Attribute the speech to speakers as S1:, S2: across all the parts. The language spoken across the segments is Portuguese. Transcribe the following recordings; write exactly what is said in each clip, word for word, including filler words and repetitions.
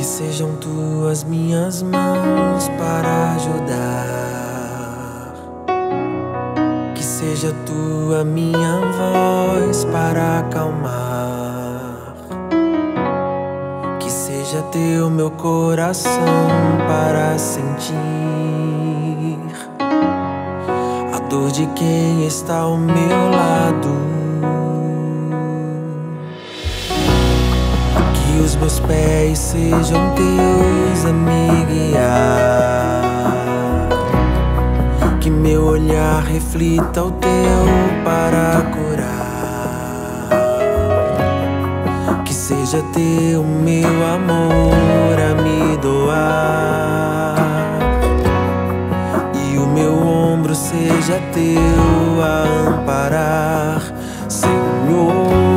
S1: Que sejam tuas minhas mãos para ajudar, que seja tua minha voz para acalmar, que seja teu meu coração para sentir a dor de quem está ao meu lado. Que os meus pés sejam teus a me guiar, que meu olhar reflita o teu para curar, que seja teu meu amor a me doar, e o meu ombro seja teu a amparar, Senhor.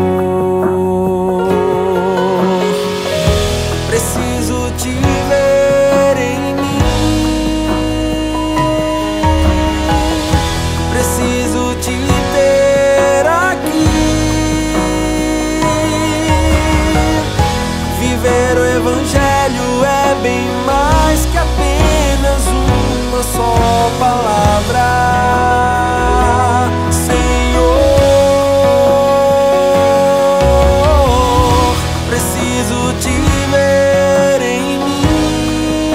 S1: Preciso te ver em mim, preciso te ter aqui. Viver o Evangelho é bem mais que apenas uma só palavra, Senhor. Preciso te ver em mim,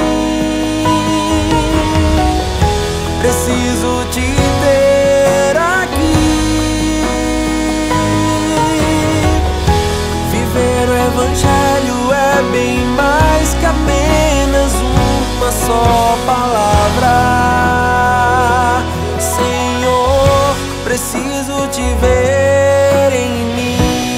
S1: preciso te ter aqui. Viver o Evangelho é bem mais que apenas uma só palavra, Senhor. Preciso te ver em mim.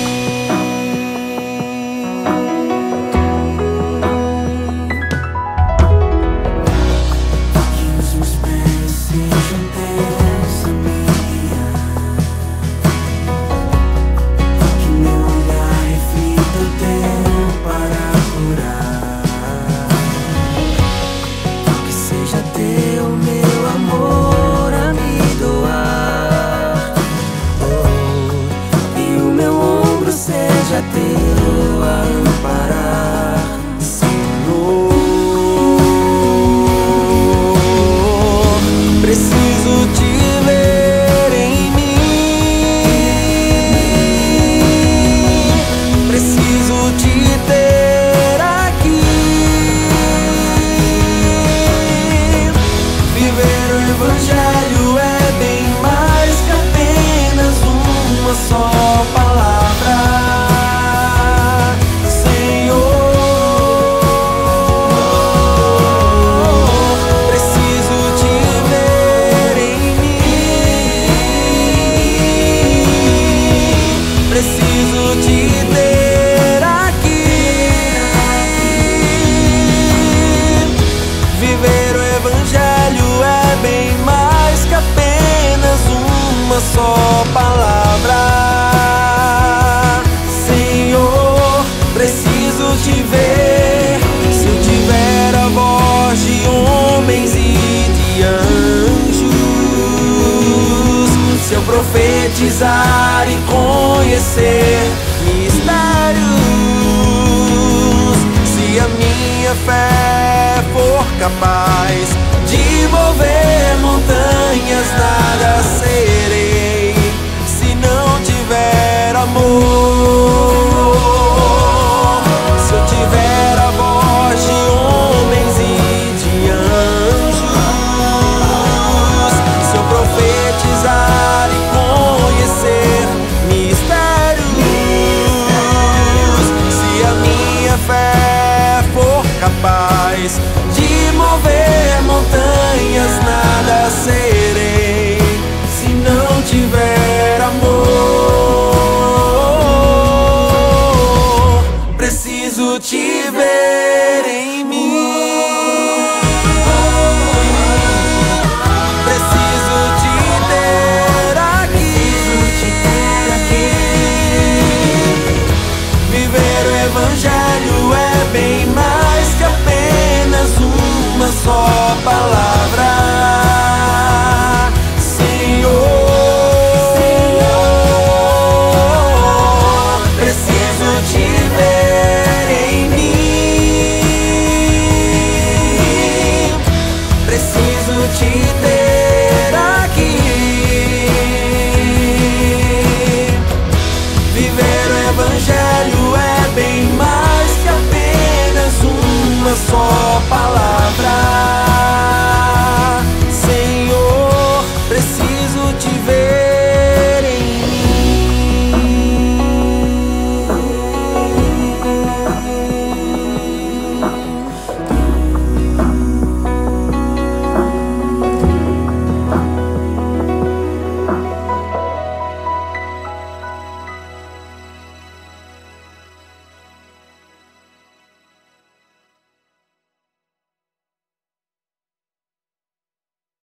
S1: Seja teu a amparar, Senhor. Preciso te ver em mim, preciso te ter aqui. Viver o Evangelho é bem mais que apenas uma só palavra, preciso te ter aqui. Viver o Evangelho é bem mais que apenas uma só palavra, Senhor. Preciso te ver. Se eu tiver a voz de homens e de anjos, se eu profetizar e conhecer mistérios, se a minha fé for capaz de mover montanhas, nada serei se não tiver amor. Se eu tiver a voz de homens e de anjos, se eu profetizar e conhecer mistérios, se a minha fé for capaz de mover montanhas, nada serei se não tiver amor. Preciso te ver em mim.